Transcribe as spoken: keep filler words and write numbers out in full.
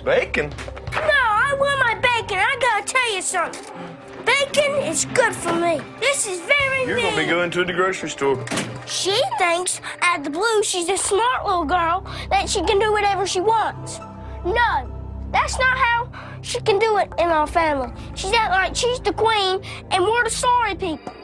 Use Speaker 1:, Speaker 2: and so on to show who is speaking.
Speaker 1: Bacon?
Speaker 2: No, I want my bacon. I gotta tell you something. Bacon is good for me. This is very
Speaker 1: You're
Speaker 2: mean.
Speaker 1: gonna be going to the grocery store.
Speaker 2: She thinks, out of the blue, she's a smart little girl, that she can do whatever she wants. No, that's not how she can do it in our family. She's act like she's the queen, and we're the sorry people.